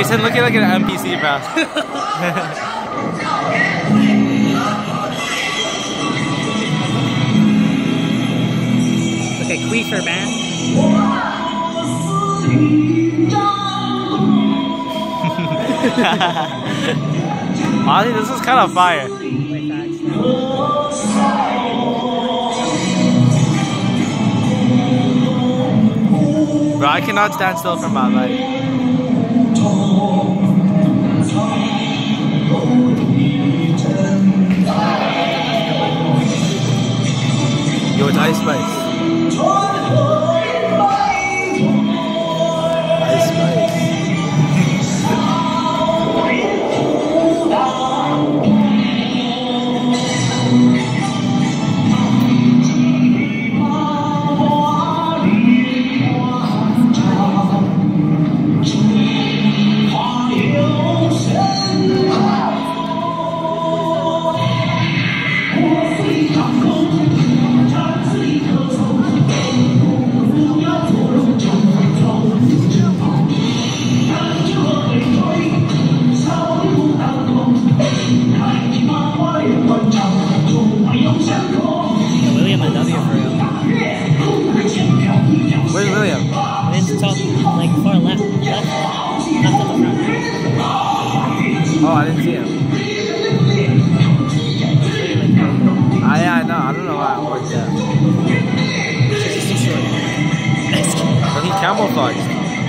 Jason looking like an NPC, bro. Look at Queefer, man. Honestly, this is kind of fire. Bro, I cannot stand still for my life. Yo, it's Ice Spice. Ice Spice. William, I love you for real. Where's William? It's top, like far left at the front. Oh, I didn't see him. Yeah, I know. I don't know why I worked there. He's too short. But he camouflaged.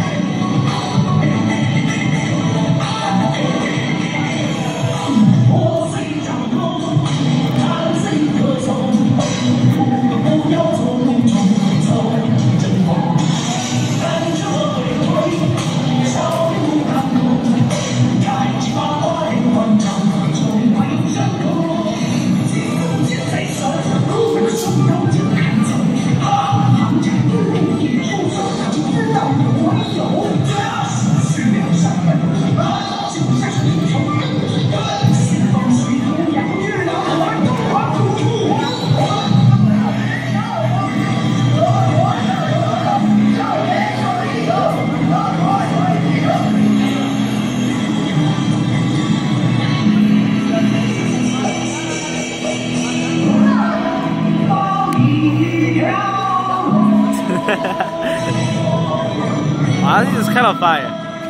Honestly, it's kind of fire.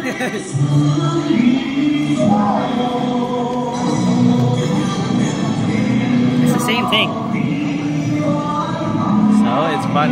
It's the same thing. So it's fun.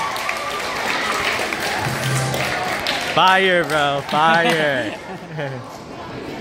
Fire, bro, fire.